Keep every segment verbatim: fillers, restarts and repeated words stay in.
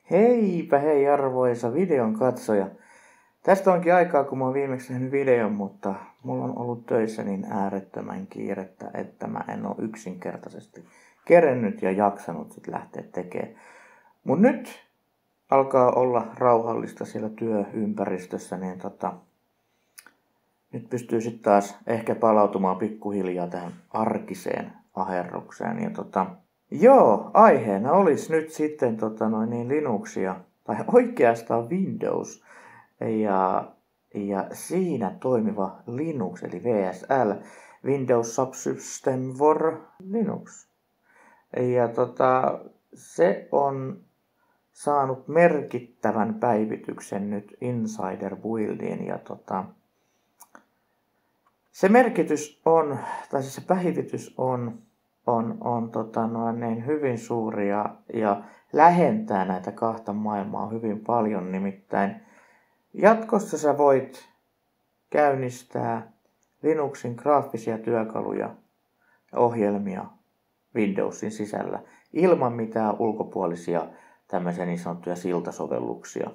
Heipä hei arvoisa videon katsoja. Tästä onkin aikaa kun mä oon viimeksi nähnyt videon, mutta mulla on ollut töissä niin äärettömän kiirettä, että mä en oo yksinkertaisesti kerennyt ja jaksanut sit lähteä tekemään. Mut nyt alkaa olla rauhallista siellä työympäristössä, niin tota, nyt pystyy sitten taas ehkä palautumaan pikkuhiljaa tähän arkiseen aherrukseen. Ja tota, joo, aiheena olisi nyt sitten tota noin niin Linuxia, tai oikeastaan Windows, ja, ja siinä toimiva Linux, eli V S L, Windows Subsystem for Linux. Ja tota, se on saanut merkittävän päivityksen nyt Insider Buildiin, ja tota, se merkitys on, tai siis se päivitys on, on, on tota noin niin hyvin suuri ja, ja lähentää näitä kahta maailmaa hyvin paljon. Nimittäin jatkossa sä voit käynnistää Linuxin graafisia työkaluja ja ohjelmia Windowsin sisällä ilman mitään ulkopuolisia tämmöisiä niin sanottuja siltasovelluksia.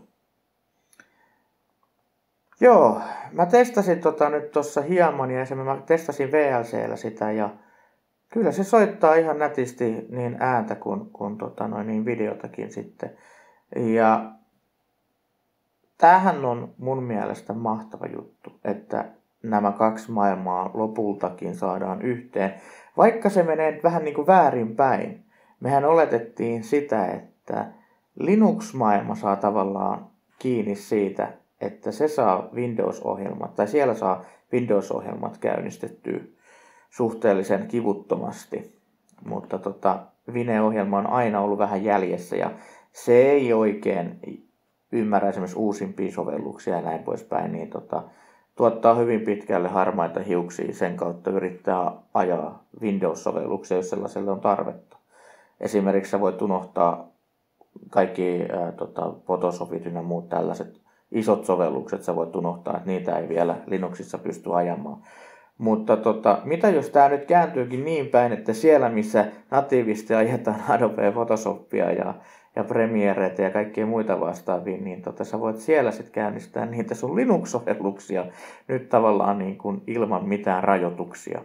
Joo, mä testasin tota nyt tossa hieman ja esimerkiksi mä testasin V L C:llä sitä ja kyllä se soittaa ihan nätisti niin ääntä kuin, kuin tota noin niin videotakin sitten. Ja tämähän on mun mielestä mahtava juttu, että nämä kaksi maailmaa lopultakin saadaan yhteen. Vaikka se menee vähän niin kuin väärinpäin. Mehän oletettiin sitä, että Linux-maailma saa tavallaan kiinni siitä, että se saa Windows-ohjelmat, tai siellä saa Windows-ohjelmat käynnistettyä suhteellisen kivuttomasti. Mutta tota, Wine-ohjelma on aina ollut vähän jäljessä, ja se ei oikein ymmärrä esimerkiksi uusimpia sovelluksia ja näin poispäin, niin tota, tuottaa hyvin pitkälle harmaita hiuksia sen kautta yrittää ajaa Windows-sovelluksia, jos sellaiselle on tarvetta. Esimerkiksi sä voit unohtaa kaikki ää, tota, Photoshopit ja muut tällaiset isot sovellukset, sä voit unohtaa, että niitä ei vielä Linuxissa pysty ajamaan. Mutta tota, mitä jos tämä nyt kääntyykin niin päin, että siellä missä natiivisti ajetaan Adobe Photoshopia ja, ja Premiereitä ja kaikkia muita vastaavia, niin tota, sä voit siellä sitten käynnistää niitä sun Linux-sovelluksia nyt tavallaan niin kuin ilman mitään rajoituksia.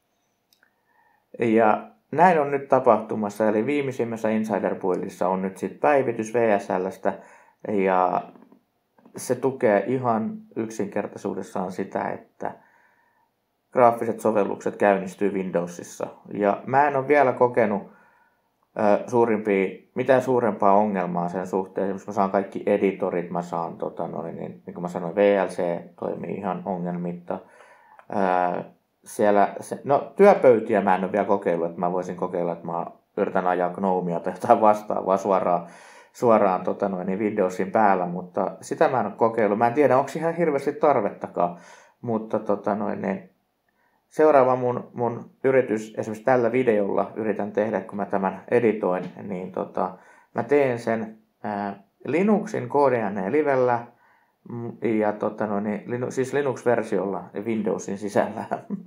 Ja näin on nyt tapahtumassa, eli viimeisimmässä Insider Buildissa on nyt sitten päivitys V S L:stä ja se tukee ihan yksinkertaisuudessaan sitä, että graafiset sovellukset käynnistyy Windowsissa. Ja mä en ole vielä kokenut äh, suurimpia, mitään suurempaa ongelmaa sen suhteen. Esimerkiksi mä saan kaikki editorit, mä saan, tota, noin, niin, niin kuin mä sanoin, V L C toimii ihan ongelmitta. Äh, siellä, se, no työpöytiä mä en ole vielä kokeillut, että mä voisin kokeilla, että mä yritän ajaa Gnomea tai jotain vastaavaa suoraan, suoraan tota, noin, niin Windowsin päällä, mutta sitä mä en ole kokeillut. Mä en tiedä, onko ihan hirveästi tarvettakaan, mutta tota, noin, niin, seuraava mun, mun yritys, esimerkiksi tällä videolla yritän tehdä, kun mä tämän editoin, niin tota, mä teen sen ää, Linuxin K D N E-livellä ja tota, no, niin, Linux, siis Linux-versiolla Windowsin sisällä.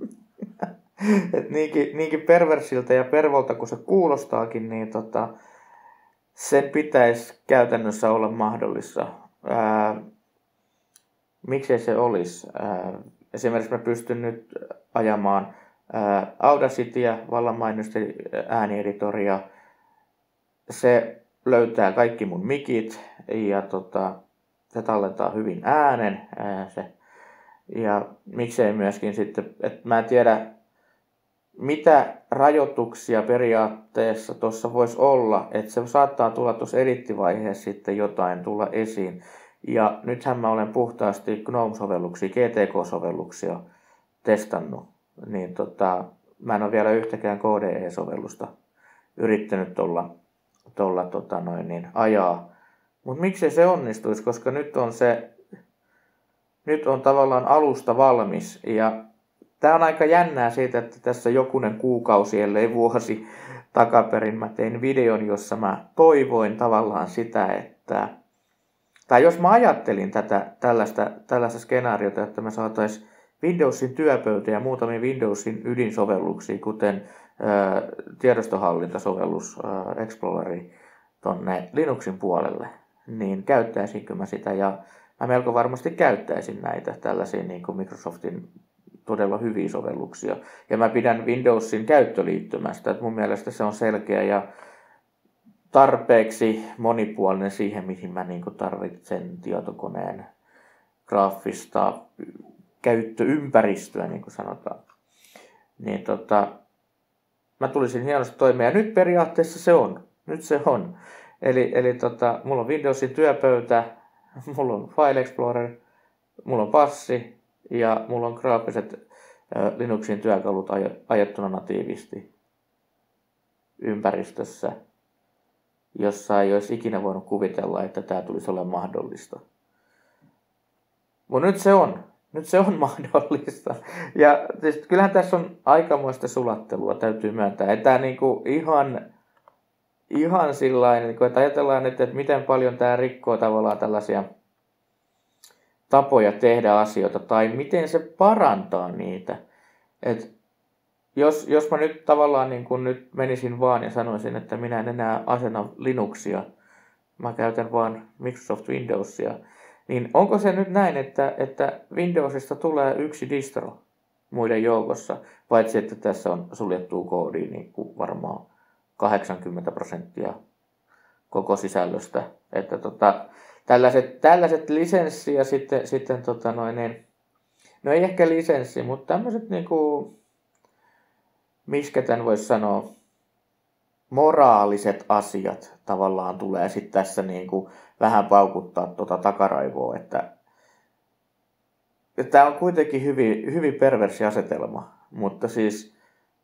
Et niinkin, niinkin perversiltä ja pervolta kuin se kuulostaakin, niin tota, sen pitäisi käytännössä olla mahdollista. Ää, miksei se olisi? Ää, Esimerkiksi mä pystyn nyt ajamaan ää, Audacityä, vallanmainosten äänieditoria. Se löytää kaikki mun mikit ja tota, se tallentaa hyvin äänen. Ää, se. Ja miksei myöskin sitten, että mä en tiedä mitä rajoituksia periaatteessa tuossa voisi olla, että se saattaa tulla tuossa edittivaiheessa sitten jotain tulla esiin. Ja nythän mä olen puhtaasti Gnome-sovelluksia, G T K-sovelluksia testannut, niin tota, mä en ole vielä yhtäkään K D E-sovellusta yrittänyt tuolla, tuolla tota noin, niin ajaa. Mutta miksei se onnistuisi, koska nyt on se, nyt on tavallaan alusta valmis. Ja tää on aika jännää siitä, että tässä jokunen kuukausi, ellei vuosi takaperin mä tein videon, jossa mä toivoin tavallaan sitä, että tai jos mä ajattelin tätä, tällaista, tällaista skenaariota, että me saataisiin Windowsin työpöytä ja muutamia Windowsin ydinsovelluksia, kuten ää, tiedostohallintasovellus ää, Exploreri tonne Linuxin puolelle, niin käyttäisinkö mä sitä, ja mä melko varmasti käyttäisin näitä tällaisia niin kuin Microsoftin todella hyviä sovelluksia. Ja mä pidän Windowsin käyttöliittymästä, että mun mielestä se on selkeä ja tarpeeksi monipuolinen siihen, mihin mä niin kuin tarvitsen tietokoneen graafista käyttöympäristöä, niin kuin sanotaan. Niin tota, mä tulisin hienosti toimeen, ja nyt periaatteessa se on. Nyt se on. Eli, eli tota, mulla on Windowsin työpöytä, mulla on File Explorer, mulla on passi ja mulla on graafiset äh, Linuxin työkalut aj- ajettuna natiivisti ympäristössä, jossa ei olisi ikinä voinut kuvitella, että tämä tulisi olemaan mahdollista. Mutta nyt se on. Nyt se on mahdollista. Ja siis, kyllähän tässä on aikamoista sulattelua, täytyy myöntää. Että niinku ihan, ihan sillain, niinku, että ajatellaan nyt, että miten paljon tämä rikkoo tavallaan tällaisia tapoja tehdä asioita, tai miten se parantaa niitä. Et jos, jos mä nyt tavallaan niin kun nyt menisin vaan ja sanoisin, että minä en enää asenna Linuxia, mä käytän vaan Microsoft Windowsia, niin onko se nyt näin, että, että Windowsista tulee yksi distro muiden joukossa, paitsi että tässä on suljettua koodia niin kuin varmaan kahdeksankymmentä prosenttia koko sisällöstä. Että tota, tällaiset, tällaiset lisenssi ja sitten, sitten tota noin, niin, no ei ehkä lisenssi, mutta tämmöiset niinku, miskä tämän voisi sanoa, moraaliset asiat tavallaan tulee sitten tässä niinku vähän paukuttaa tuota takaraivoa, että tämä on kuitenkin hyvin, hyvin perversi asetelma, mutta siis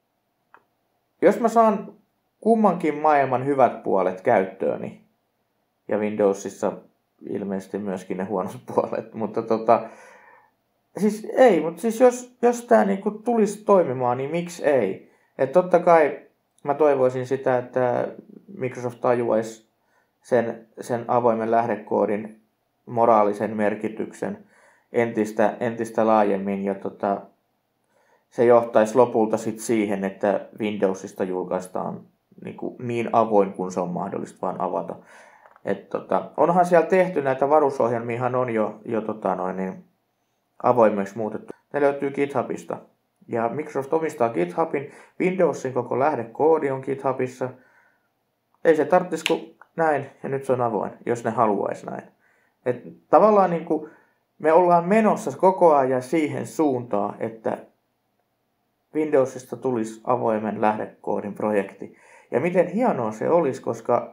jos mä saan kummankin maailman hyvät puolet käyttööni, ja Windowsissa ilmeisesti myöskin ne huonot puolet, mutta tota, siis ei, mutta siis jos, jos tämä niinku tulisi toimimaan, niin miksi ei? Että totta kai mä toivoisin sitä, että Microsoft tajuaisi sen, sen avoimen lähdekoodin moraalisen merkityksen entistä, entistä laajemmin, ja tota, se johtaisi lopulta sit siihen, että Windowsista julkaistaan niin, kuin niin avoin kuin se on mahdollista vaan avata. Et tota, onhan siellä tehty näitä varusohjelmiahan on jo, jo tota noin, niin avoimeksi muutettu. Ne löytyy GitHubista. Ja Microsoft omistaa GitHubin. Windowsin koko lähdekoodi on GitHubissa. Ei se tarvitsisi kuin näin, ja nyt se on avoin, jos ne haluaisi näin. Et tavallaan niin kuin me ollaan menossa koko ajan siihen suuntaan, että Windowsista tulisi avoimen lähdekoodin projekti. Ja miten hienoa se olisi, koska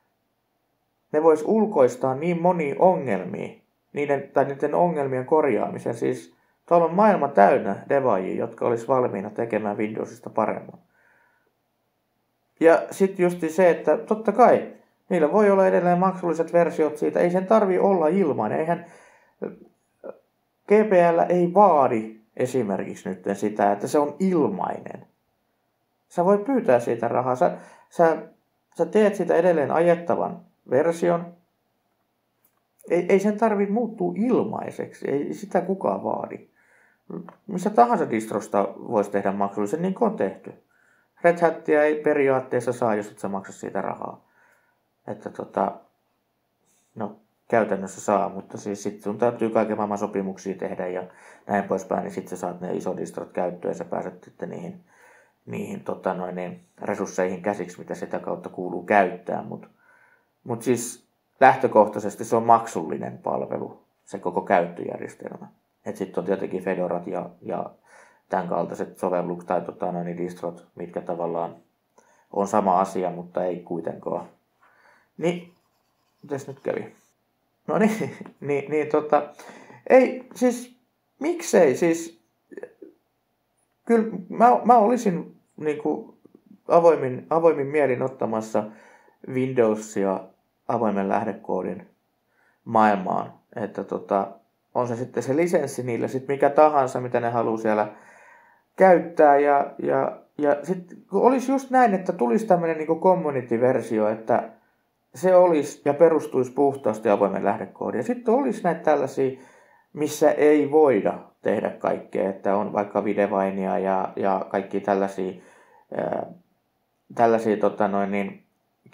ne vois ulkoistaa niin monia ongelmia, niiden, tai niiden ongelmien korjaamisen. Siis tuolla on maailma täynnä devaajia, jotka olisi valmiina tekemään Windowsista paremmin. Ja sitten just se, että totta kai niillä voi olla edelleen maksulliset versiot siitä. Ei sen tarvi olla ilmainen. Eihän G P L ei vaadi esimerkiksi nyt sitä, että se on ilmainen. Sä voit pyytää siitä rahaa. Sä, sä, sä teet sitä edelleen ajettavan version. Ei, ei sen tarvitse muuttua ilmaiseksi. Ei sitä kukaan vaadi. Missä tahansa distrosta voisi tehdä maksullisen, niin kuin on tehty. Red Hatia ei periaatteessa saa, jos et sä maksa siitä rahaa. Että tota, no käytännössä saa, mutta siis sit sun täytyy kaiken maailman sopimuksia tehdä ja näin poispäin, niin sit sä saat ne isodistrot käyttöön ja sä pääset sitten niihin, niihin tota noin, niin resursseihin käsiksi, mitä sitä kautta kuuluu käyttää. Mutta mut siis lähtökohtaisesti se on maksullinen palvelu, se koko käyttöjärjestelmä. Että sitten on tietenkin Fedorat ja, ja tämän kaltaiset sovellukset tai tota, noin, distrot, mitkä tavallaan on sama asia, mutta ei kuitenkaan. Niin, mitäs nyt kävi? No niin, niin, niin tota, ei, siis, miksei, siis, kyllä mä, mä olisin niin kuin avoimin, avoimin mielin ottamassa Windowsia avoimen lähdekoodin maailmaan, että tota, on se sitten se lisenssi niille, sitten mikä tahansa, mitä ne haluaa siellä käyttää, ja, ja, ja sitten olisi just näin, että tulisi tämmöinen niin kuin community-versio, että se olisi ja perustuisi puhtaasti avoimen lähdekoodiin. Ja sitten olisi näitä tällaisia, missä ei voida tehdä kaikkea, että on vaikka Videvainia ja, ja kaikki tällaisia, ää, tällaisia tota noin, niin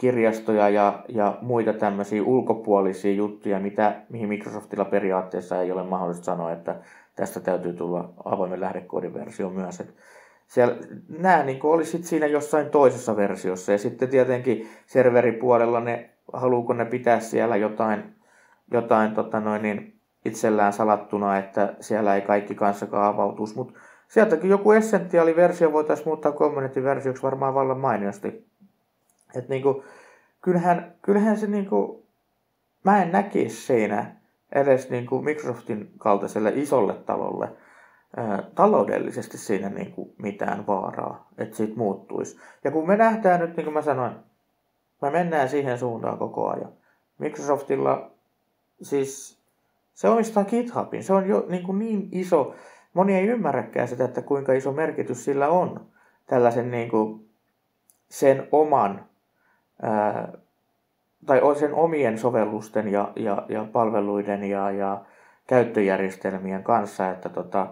kirjastoja ja, ja muita tämmöisiä ulkopuolisia juttuja, mitä, mihin Microsoftilla periaatteessa ei ole mahdollista sanoa, että tästä täytyy tulla avoimen lähdekoodin versio myös. Et siellä, nämä niin olisi siinä jossain toisessa versiossa ja sitten tietenkin serveripuolella ne, haluuko ne pitää siellä jotain, jotain tota noin, niin itsellään salattuna, että siellä ei kaikki kanssakaan avautuisi, mutta sieltäkin joku essentiaaliversio voitaisiin muuttaa community-versioksi varmaan vallan mainiosti. Et niinku, kyllähän, kyllähän se niinku, mä en näkisi siinä edes niinku Microsoftin kaltaiselle isolle talolle ää, taloudellisesti siinä niinku mitään vaaraa, että siitä muuttuisi. Ja kun me nähdään nyt, niin kuin mä sanoin, me mennään siihen suuntaan koko ajan. Microsoftilla siis se omistaa GitHubin, se on jo niin, niin iso, moni ei ymmärräkään sitä, että kuinka iso merkitys sillä on tällaisen niin kuin sen oman ää, tai sen omien sovellusten ja, ja, ja palveluiden ja, ja käyttöjärjestelmien kanssa, että, tota,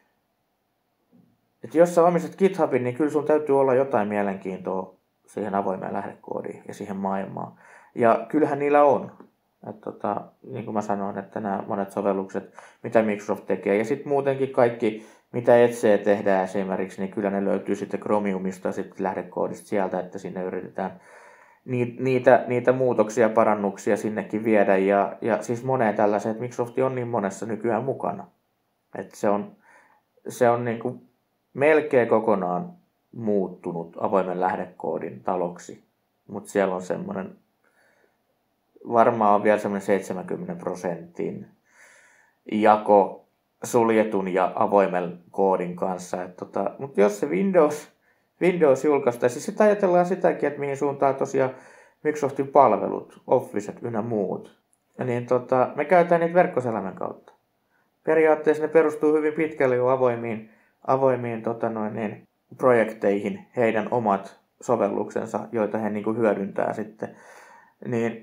että jos sä omistat GitHubin, niin kyllä sun täytyy olla jotain mielenkiintoa siihen avoimeen lähdekoodiin ja siihen maailmaan. Ja kyllähän niillä on. Että tota, niin kuin mä sanoin, että nämä monet sovellukset, mitä Microsoft tekee, ja sitten muutenkin kaikki, mitä etsee tehdään esimerkiksi, niin kyllä ne löytyy sitten Chromiumista sitten lähdekoodista sieltä, että sinne yritetään niitä, niitä muutoksia, parannuksia sinnekin viedä, ja, ja siis moneen tällaiseen, että Microsoft on niin monessa nykyään mukana. Että se on, se on niin kuin melkein kokonaan muuttunut avoimen lähdekoodin taloksi, mutta siellä on semmoinen varmaan on vielä semmoinen seitsemänkymmentä prosentin jako suljetun ja avoimen koodin kanssa. Et tota, mutta jos se Windows, Windows julkaistaan, siis sitä ajatellaan sitäkin, että mihin suuntaan tosiaan Microsoftin palvelut, Officet ynnä muut. Ja niin tota, me käytetään niitä verkkoselaimen kautta. Periaatteessa ne perustuu hyvin pitkälle jo avoimiin, avoimiin tota noin, niin, projekteihin, heidän omat sovelluksensa, joita he niin kuin hyödyntää sitten. Niin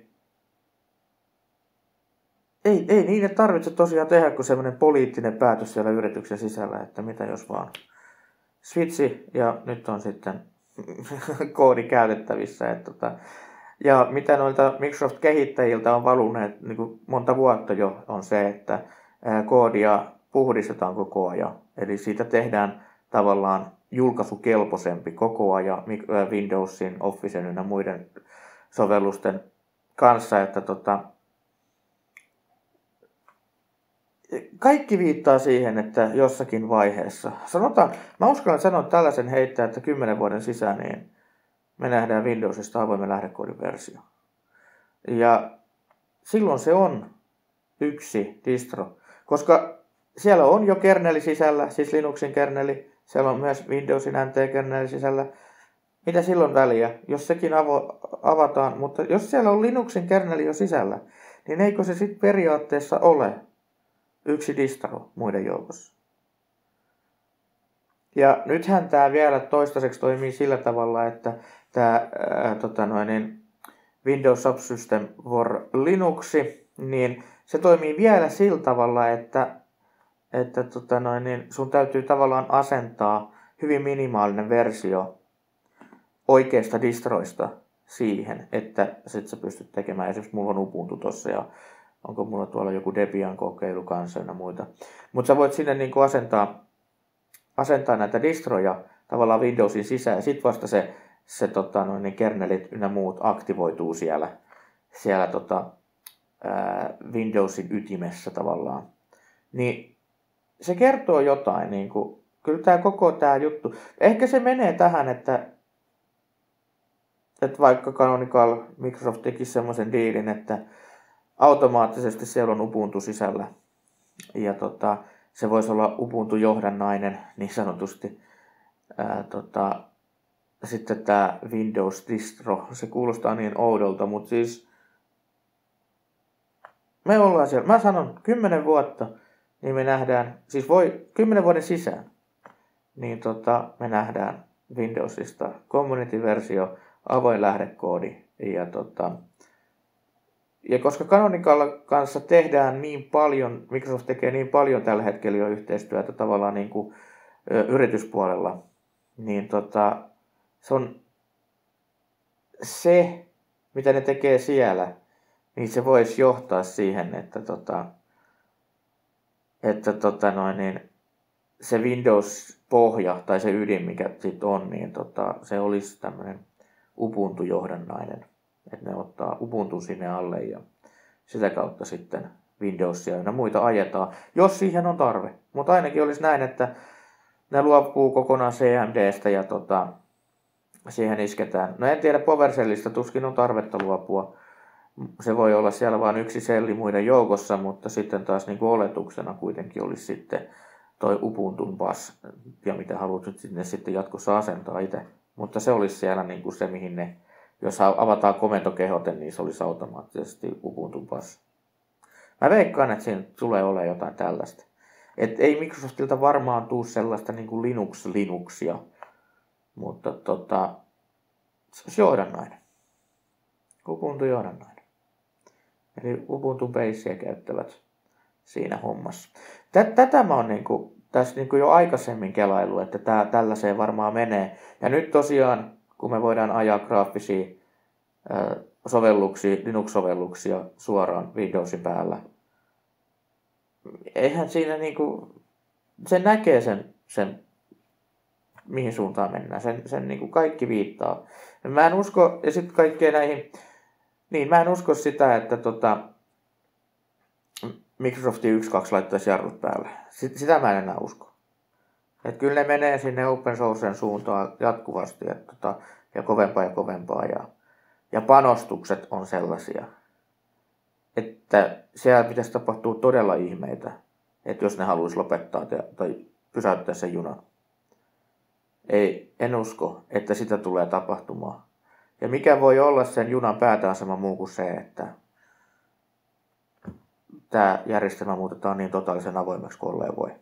Ei, ei niille tarvitse tosiaan tehdä kuin semmoinen poliittinen päätös siellä yrityksen sisällä, että mitä jos vaan switchi ja nyt on sitten koodi käytettävissä. Että tota, ja mitä noilta Microsoft-kehittäjiltä on valuneet niin kuin monta vuotta jo on se, että ää, koodia puhdistetaan koko ajan. Eli siitä tehdään tavallaan julkaisukelpoisempi koko ajan Windowsin, Officen ja muiden sovellusten kanssa, että tota, kaikki viittaa siihen, että jossakin vaiheessa, sanotaan, mä uskallan sanoa tällaisen heittää, että kymmenen vuoden sisään niin me nähdään Windowsista avoimen lähdekoodin versio. Ja silloin se on yksi distro, koska siellä on jo kerneli sisällä, siis Linuxin kerneli, siellä on myös Windowsin N T-kerneli sisällä. Mitä silloin väliä, jos sekin avo, avataan, mutta jos siellä on Linuxin kerneli jo sisällä, niin eikö se sitten periaatteessa ole yksi distro muiden joukossa. Ja nythän tämä vielä toistaiseksi toimii sillä tavalla, että tämä ää, tota noin, Windows Subsystem for Linux, niin se toimii vielä sillä tavalla, että, että tota noin, niin sun täytyy tavallaan asentaa hyvin minimaalinen versio oikeista distroista siihen, että sit sä pystyt tekemään. Esimerkiksi mulla on Ubuntu tossa ja onko mulla tuolla joku Debian kokeilu kanssa ja muita. Mutta sä voit sinne niinku asentaa, asentaa näitä distroja tavallaan Windowsin sisään ja sit vasta se, se tota, noin, niin kernelit ynnä muut aktivoituu siellä, siellä tota, ää, Windowsin ytimessä tavallaan. Niin se kertoo jotain. Niinku, kyllä tämä koko tämä juttu. Ehkä se menee tähän, että, että vaikka Canonical Microsoft teki semmoisen diilin, että automaattisesti siellä on Ubuntu sisällä. Ja tota, se voisi olla Ubuntu-johdannainen niin sanotusti. Ää, tota, sitten tämä Windows distro, se kuulostaa niin oudolta, mutta siis me ollaan siellä. Mä sanon, kymmenen vuotta, niin me nähdään, siis voi kymmenen vuoden sisään, niin tota, me nähdään Windowsista community-versio, avoin lähdekoodi ja tota, ja koska Canonical kanssa tehdään niin paljon, Microsoft tekee niin paljon tällä hetkellä jo yhteistyötä tavallaan niin kuin ö, yrityspuolella, niin tota, se on se mitä ne tekee siellä, niin se voisi johtaa siihen, että, tota, että tota noin, niin se Windows-pohja tai se ydin, mikä sitten on, niin tota, se olisi tämmöinen Ubuntu-johdannainen. Että ne ottaa Ubuntu sinne alle ja sitä kautta sitten Windowsia ja muita ajetaan, jos siihen on tarve. Mutta ainakin olisi näin, että ne luopuu kokonaan C M D:stä ja tota, siihen isketään. No en tiedä, PowerShellistä tuskin on tarvetta luopua. Se voi olla siellä vain yksi selli muiden joukossa, mutta sitten taas niin kuin oletuksena kuitenkin olisi sitten toi Ubuntun bus, ja mitä haluat nyt sinne sitten jatkossa asentaa itse. Mutta se olisi siellä niin kuin se, mihin ne, jos avataan komentokehote, niin se olisi automaattisesti Ubuntun bus. Mä veikkaan, että siinä tulee olemaan jotain tällaista. Et ei Microsoftilta varmaan tule sellaista niin kuin Linux-Linuxia, mutta tota, se olisi johdannainen. Ubuntu johdannainen. Eli Ubuntu Basea käyttävät siinä hommassa. Tätä mä oon niinku, tässä niinku jo aikaisemmin kelailu, että tää tällaiseen varmaan menee. Ja nyt tosiaan, kun me voidaan ajaa graafisia ää, sovelluksia, Linux-sovelluksia suoraan Windowsin päällä, eihän siinä niinku, se näkee sen, sen mihin suuntaan mennään. Sen, sen niinku kaikki viittaa. Mä en usko, ja sitten kaikkea näihin, niin mä en usko sitä, että tota, Microsoftin yksi kaksi laittaisi jarrut päälle. Sitä mä en enää usko. Et kyllä ne menee sinne open sourcen suuntaan jatkuvasti et tota, ja kovempaa ja kovempaa. Ja, ja panostukset on sellaisia, että siellä pitäisi tapahtua todella ihmeitä, että jos ne haluaisi lopettaa te, tai pysäyttää sen junan. Ei, en usko, että sitä tulee tapahtumaan. Ja mikä voi olla sen junan päätäasema muu kuin se, että tämä järjestelmä muutetaan niin totaalisen avoimeksi kuin olleen voi.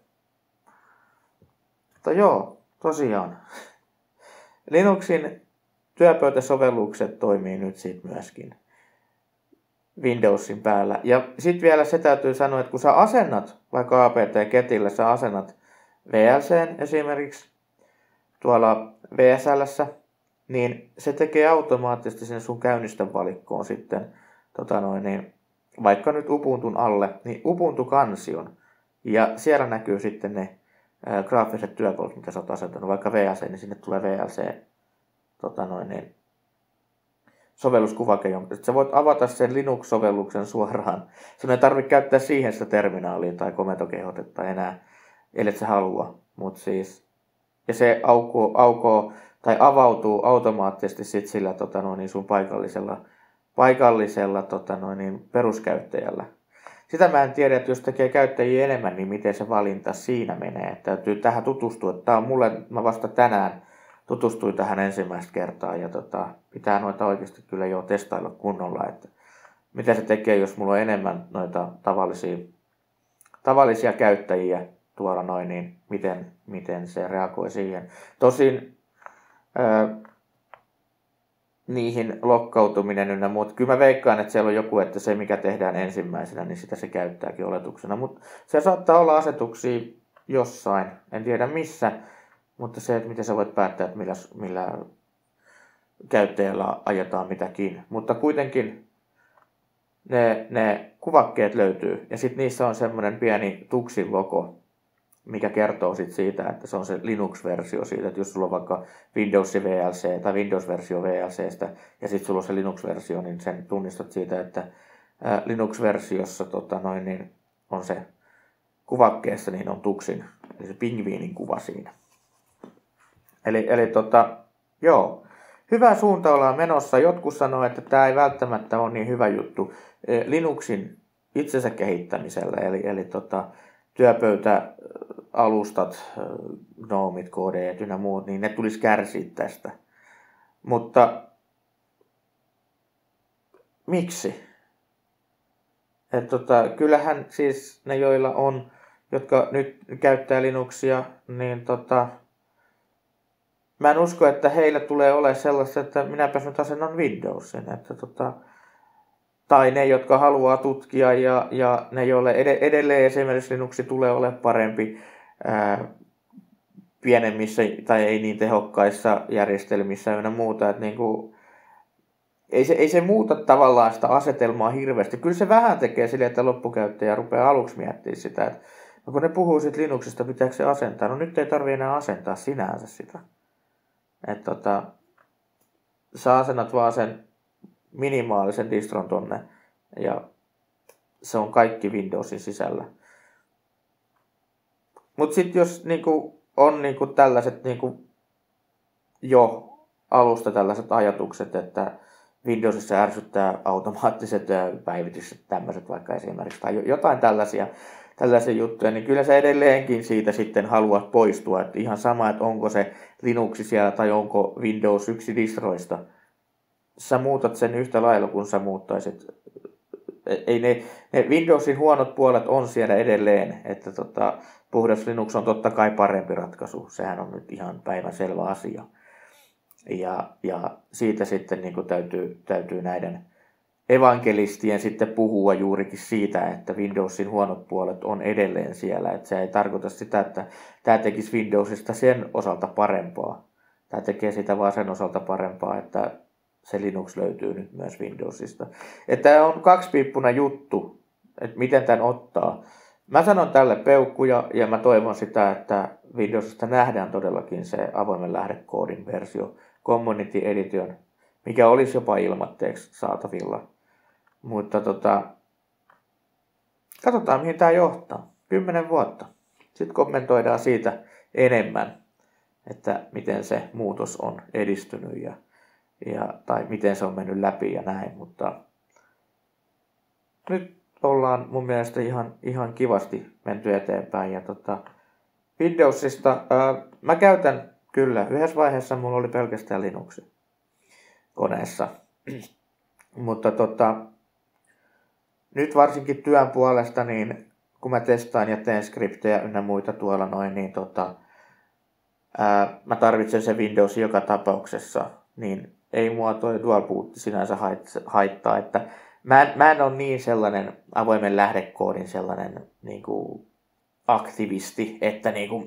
Mutta joo, tosiaan. Linuxin työpöytäsovellukset toimii nyt siitä myöskin Windowsin päällä. Ja sitten vielä se täytyy sanoa, että kun sä asennat vaikka A P T-ketillä, sä asennat V L C:n esimerkiksi tuolla V S L:ssä, niin se tekee automaattisesti sen sun käynnistön valikkoon sitten, tota noin, niin, vaikka nyt Ubuntun alle, niin Ubuntu-kansion. Ja siellä näkyy sitten ne ää, graafiset työkalut, mitä sä oot asentanut, vaikka V L C, niin sinne tulee V L C tota noin, niin, sovelluskuvake, jonka sä voit avata sen Linux-sovelluksen suoraan. Sun ei tarvitse käyttää siihen sitä terminaalia tai komentokehotetta enää, ellei sä halua. Mut siis, ja se aukoo, aukoo tai avautuu automaattisesti sit sillä tota noin, niin sun paikallisella, paikallisella tota noin, niin peruskäyttäjällä. Sitä mä en tiedä, että jos tekee käyttäjiä enemmän, niin miten se valinta siinä menee. Täytyy tähän tutustua. Tää on mulle, mä vasta tänään tutustuin tähän ensimmäistä kertaa ja tota, pitää noita oikeasti kyllä jo testailla kunnolla, että mitä se tekee, jos mulla on enemmän noita tavallisia, tavallisia käyttäjiä tuolla noin, niin miten, miten se reagoi siihen. Tosin ää, niihin lokkautuminen ynnä muut. Kyllä mä veikkaan, että siellä on joku, että se mikä tehdään ensimmäisenä, niin sitä se käyttääkin oletuksena. Mutta se saattaa olla asetuksia jossain, en tiedä missä, mutta se, että miten sä voit päättää, että millä, millä käyttäjällä ajetaan mitäkin. Mutta kuitenkin ne, ne kuvakkeet löytyy ja sitten niissä on semmoinen pieni Tuxin logo, mikä kertoo sit siitä, että se on se Linux-versio siitä, että jos sulla on vaikka Windows V L C tai Windows-versio V L C:stä ja sitten sulla on se Linux-versio, niin sen tunnistat siitä, että Linux-versiossa tota noin, niin on se kuvakkeessa, niin on Tuxin, eli se pingviinin kuva siinä. Eli, eli tota, joo, hyvä suunta ollaan menossa. Jotkut sanoo, että tämä ei välttämättä ole niin hyvä juttu Linuxin itsensä kehittämisellä, eli, eli tota, työpöytäalustat, Gnomit, K D E ynnä muut, niin ne tulisi kärsiä tästä. Mutta miksi? Et tota, kyllähän siis ne, joilla on, jotka nyt käyttää Linuxia, niin tota, mä en usko, että heillä tulee olemaan sellaista, että minäpäs nyt asennan Windowsin. Että tota, tai ne, jotka haluaa tutkia ja, ja ne, joille edelleen esimerkiksi Linuxi tulee olemaan parempi ää, pienemmissä tai ei niin tehokkaissa järjestelmissä ja muuta. Että niin kuin, ei se, ei se muuta tavallaan sitä asetelmaa hirveästi. Kyllä se vähän tekee sille, että loppukäyttäjä rupeaa aluksi miettimään sitä, että no kun ne puhuu siitä Linuxista, pitääkö se asentaa? No nyt ei tarvitse enää asentaa sinänsä sitä. Että tota, sä asennat vaan sen minimaalisen distron tonne ja se on kaikki Windowsin sisällä. Mutta sitten jos niinku, on niinku tällaiset niinku, jo alusta tällaiset ajatukset, että Windowsissa ärsyttää automaattiset päivitykset, tämmöiset vaikka esimerkiksi, tai jotain tällaisia, tällaisia juttuja, niin kyllä sä edelleenkin siitä sitten haluat poistua. Että ihan sama, että onko se Linuxi siellä tai onko Windows yksi distroista. Sä muutat sen yhtä lailla, kun sä muuttaisit. Ei ne, ne Windowsin huonot puolet on siellä edelleen, että tota, puhdas Linux on totta kai parempi ratkaisu. Sehän on nyt ihan päivänselvä asia. Ja, ja siitä sitten niin kuin täytyy, täytyy näiden evankelistien sitten puhua juurikin siitä, että Windowsin huonot puolet on edelleen siellä. Että se ei tarkoita sitä, että tämä tekisi Windowsista sen osalta parempaa. Tämä tekee sitä vaan sen osalta parempaa, että se Linux löytyy nyt myös Windowsista. Että tämä on kaksipiippunen juttu, että miten tämän ottaa. Mä sanon tälle peukkuja ja mä toivon sitä, että Windowsista nähdään todellakin se avoimen lähdekoodin versio, Community Edition, mikä olisi jopa ilmatteeksi saatavilla. Mutta tota, katsotaan mihin tämä johtaa. Kymmenen vuotta. Sitten kommentoidaan siitä enemmän, että miten se muutos on edistynyt ja, ja, tai miten se on mennyt läpi ja näin. Mutta nyt ollaan mun mielestä ihan, ihan kivasti menty eteenpäin. Ja tota, Windowsista ää, mä käytän kyllä. Yhdessä vaiheessa mulla oli pelkästään Linux koneessa. Mutta tota, nyt varsinkin työn puolesta, niin kun mä testaan ja teen skriptejä ynnä muita tuolla noin, niin tota, ää, mä tarvitsen se Windows joka tapauksessa. Niin ei mua toi dual boot sinänsä haittaa. Että mä, en, mä en ole niin sellainen avoimen lähdekoodin sellainen niin kuin aktivisti, että niin kuin,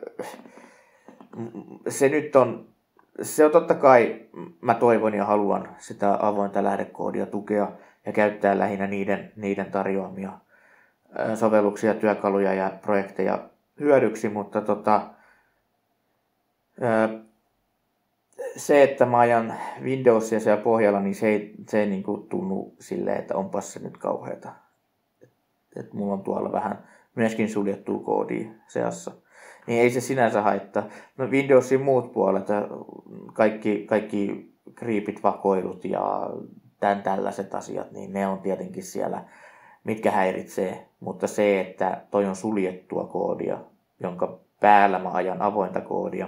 se nyt on, se on totta kai, mä toivon ja haluan sitä avointa lähdekoodia tukea ja käyttää lähinnä niiden, niiden tarjoamia sovelluksia, työkaluja ja projekteja hyödyksi, mutta tota, se, että mä ajan Windowsia siellä pohjalla, niin se ei, se ei niin kuin tunnu silleen, että onpas se nyt kauheata. Että mulla on tuolla vähän myöskin suljettua koodia seassa. Niin ei se sinänsä haittaa. No Windowsin muut puolet, kaikki, kaikki kriipit, vakoilut ja tämän tällaiset asiat, niin ne on tietenkin siellä, mitkä häiritsee. Mutta se, että toi on suljettua koodia, jonka päällä mä ajan avointa koodia,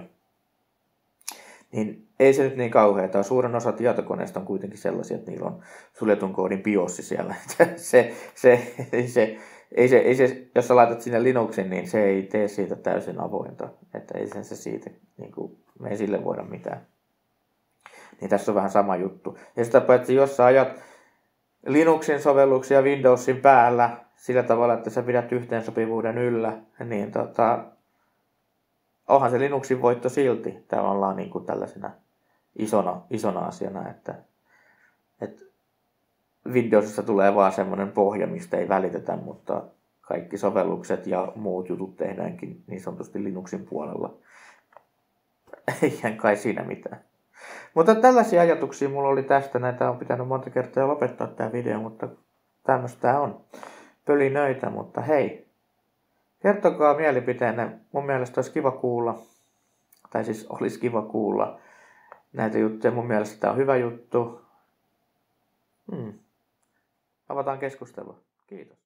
niin ei se nyt niin kauheata. Suurin osa tietokoneista on kuitenkin sellaisia, että niillä on suljetun koodin biossi siellä. se, se, se, ei se, ei se, jos sä laitat sinne Linuxin, niin se ei tee siitä täysin avointa. Että ei sen se siitä, niin kuin, me ei sille voida mitään. Niin tässä on vähän sama juttu. Ja sitä paitsi, jos sä ajat Linuxin sovelluksia Windowsin päällä sillä tavalla, että sä pidät yhteensopivuuden yllä, niin tota, onhan se Linuxin voitto silti tavallaan niin kuin tällaisena isona, isona asiana, että, että Windowsissa tulee vaan semmoinen pohja, mistä ei välitetä, mutta kaikki sovellukset ja muut jutut tehdäänkin niin sanotusti Linuxin puolella. Eihän kai siinä mitään. Mutta tällaisia ajatuksia mulla oli tästä. Näitä on pitänyt monta kertaa lopettaa tämä video, mutta tämmöistä on. Pölinöitä, mutta hei. Kertokaa mielipiteenne. Mun mielestä olisi kiva kuulla, tai siis olisi kiva kuulla näitä juttuja. Mun mielestä tämä on hyvä juttu. Hmm. Avataan keskustelua. Kiitos.